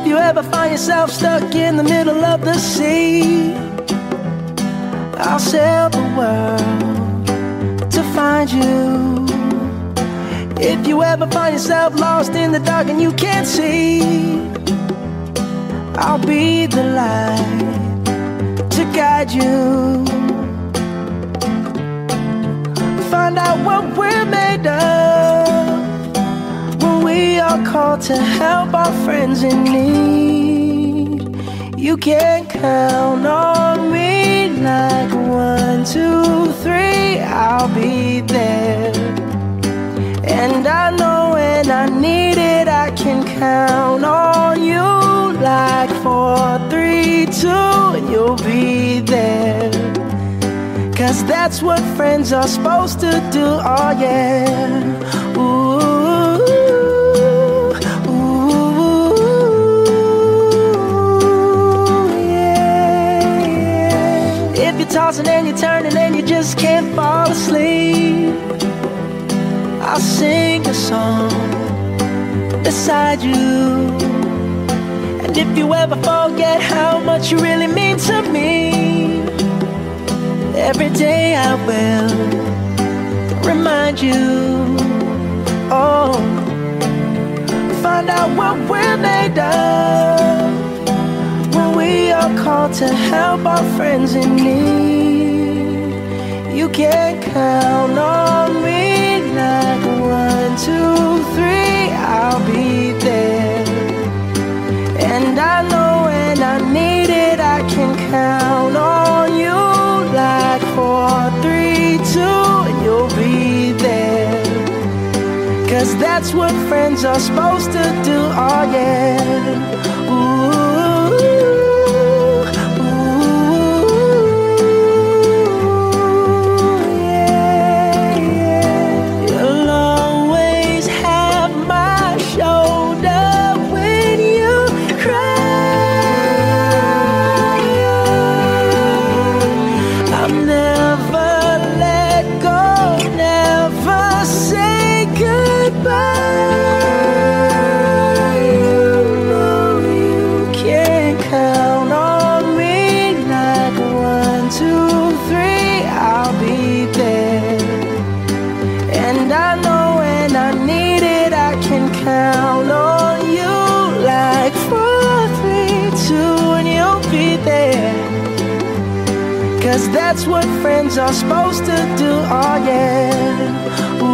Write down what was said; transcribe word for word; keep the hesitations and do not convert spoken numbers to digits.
if you ever find yourself stuck in the middle of the sea, I'll sail the world to find you. If you ever find yourself lost in the dark and you can't see, I'll be the light to guide you. Find out what we're made of when we are called to help our friends in need. You can count on me like one, two, three, I'll be there. And I know when I need it, I can count on you like four, three, two, and you'll be there. Cause that's what friends are supposed to do, oh yeah. Ooh, ooh, yeah, yeah. If you're tossing and you're turning and you just can't fall asleep, I'll sing a song beside you. And if you ever forget how much you really mean to me, every day I will remind you. Oh, find out what we're made of when we are called to help our friends in need. You can count on me like one, two, three, I'll be there. And I know when I need it, I can count on you like four, three, two, and you'll be there. Cause that's what friends are supposed to do, oh yeah. Ooh, ooh, yeah, yeah. You'll always have my shoulder when you cry. I'm never let go, never say goodbye. You know you can count on me like one, two, three, I'll be there. And I know when I need it, I can count on you like four, three, two, and you'll be there. Cause that's what friends are supposed to do, oh yeah. Ooh.